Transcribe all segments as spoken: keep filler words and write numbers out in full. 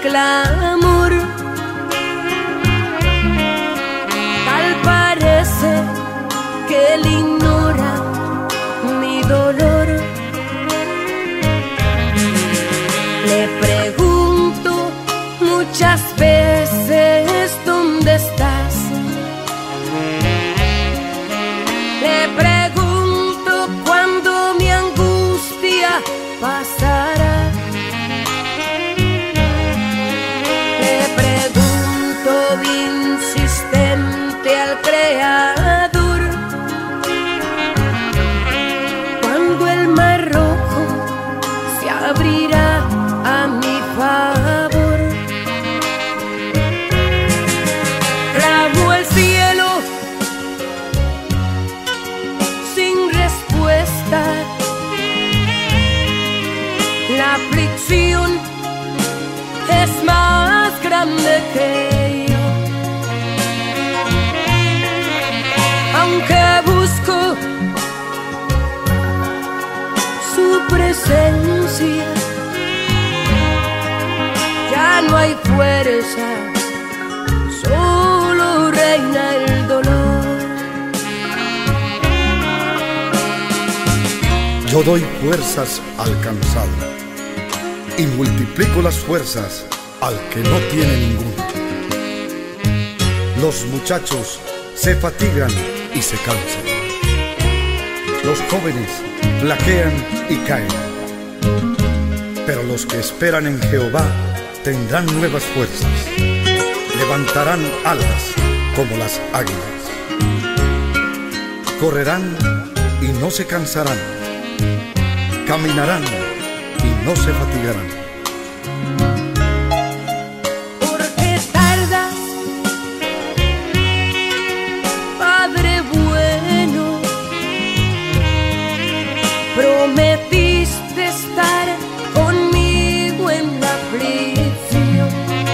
clamor. Tal parece que él ignora mi dolor. Le pregunto muchas veces ¿dónde estás? Le pregunto cuándo mi angustia pasará. Le pregunto insistente al Creador cuándo el mar rojo se abrirá a mi favor. Clamo al cielo sin respuesta. La aflicción es más grande que yo. Aunque busco su presencia, ya no hay fuerza, solo reina el dolor. Yo doy fuerzas al cansado y multiplico las fuerzas al que no tiene ninguna. Los muchachos se fatigan y se cansan. Los jóvenes flaquean y caen. Pero los que esperan en Jehová tendrán nuevas fuerzas. Levantarán alas como las águilas. Correrán y no se cansarán. Caminarán y no se fatigarán. ¿Por qué tardas, Padre bueno? Prometiste estar conmigo en la aflicción.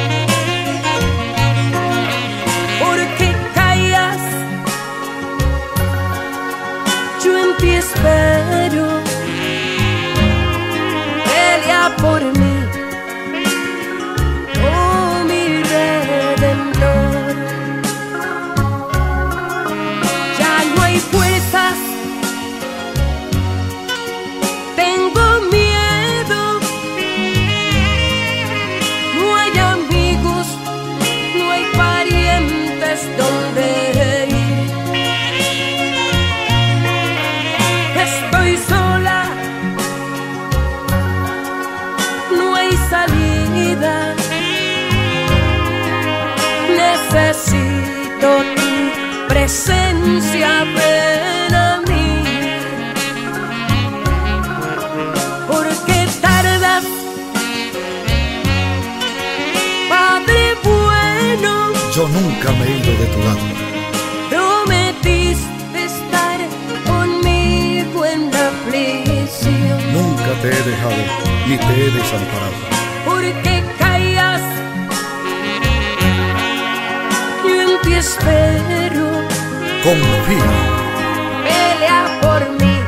¿Por qué callas? Yo en ti espero. Pelea por mí, oh mi Redentor. Ya no hay fuerzas, tengo miedo. No hay amigos, no hay parientes donde ir. Estoy sola, no hay salida. Necesito tu presencia, ven a mí. ¿Por qué tardas, Padre bueno? Yo nunca me he ido de tu lado. Prometiste estar conmigo en la aflicción. Nunca te he dejado ni te he desamparado. ¿Por qué callas? Yo en ti espero. Confía. Pelea por mí,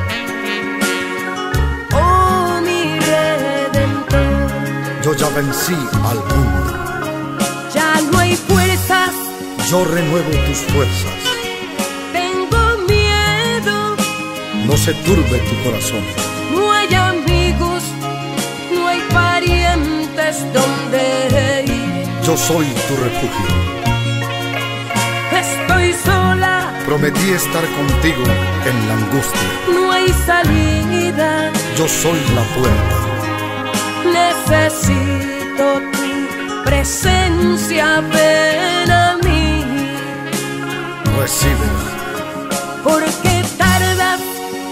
oh mi Redentor. Yo ya vencí al mundo. Ya no hay fuerzas, Yo renuevo tus fuerzas. tengo miedo. No se turbe tu corazón. No hay amigos, no hay parientes donde ir. Yo soy tu refugio. Estoy sola, Prometí estar contigo en la angustia. no hay salida. Yo soy la puerta. Necesito tu presencia, ven a mí. Recíbela. ¿Por qué tardas,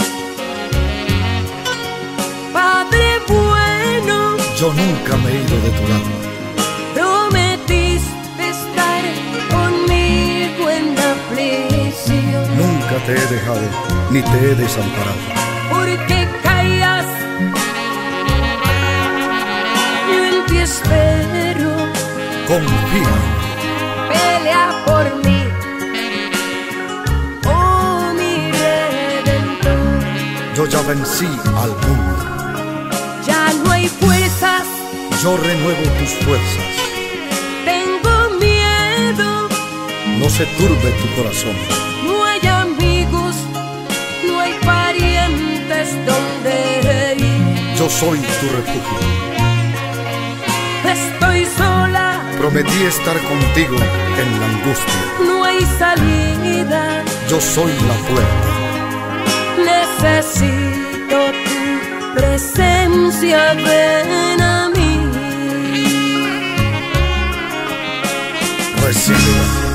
Padre bueno? Yo nunca me he ido de tu lado. Prometiste estar conmigo en la aflicción. Nunca te he dejado ni te he desamparado. ¿Por qué callas? Yo en ti espero. Confía. Pelea por mí, oh mi Redentor. Yo ya vencí al mundo. Ya no hay fuerzas, yo renuevo tus fuerzas. Tengo miedo, no se turbe tu corazón. no hay amigos, no hay parientes donde ir. Yo soy tu refugio. Estoy sola, prometí estar contigo en la angustia. No hay salida, yo soy la puerta. Necesito tu presencia, ven a mí. Recíbela.